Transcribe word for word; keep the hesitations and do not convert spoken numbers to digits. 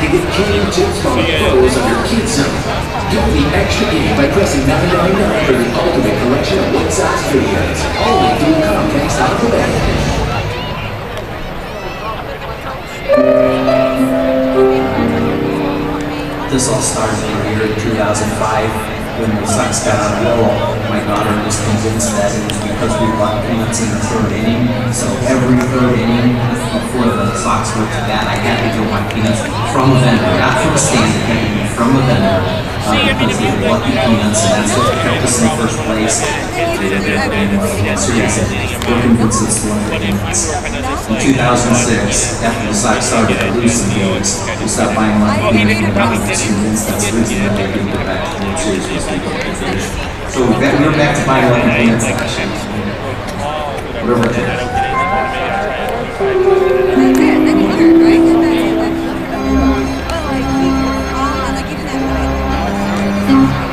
to get game tips from the pros of your kid zone. Get the extra game by pressing nine ninety-nine for the ultimate collection of White Sox videos. Only through Comcast on the band. This all started in the year two thousand five when the Sox got on a roll. My daughter was convinced that it was because we bought peanuts in the third inning. So every third inning before the Sox went to bat, I had to go buy peanuts from a vendor, not from a stand, it had to be from a vendor. Uh, because they were lucky peanuts, and that's what kept us in first place. And seriously, we're convinced it's one of the peanuts. In two thousand six, after the Sox started to lose some games, we stopped buying one peanut and I was convinced that's the reason that they didn't get back to the World Series was they couldn't finish. So we're back, we're back to buying one peanuts last year. Whatever it is. Thank you.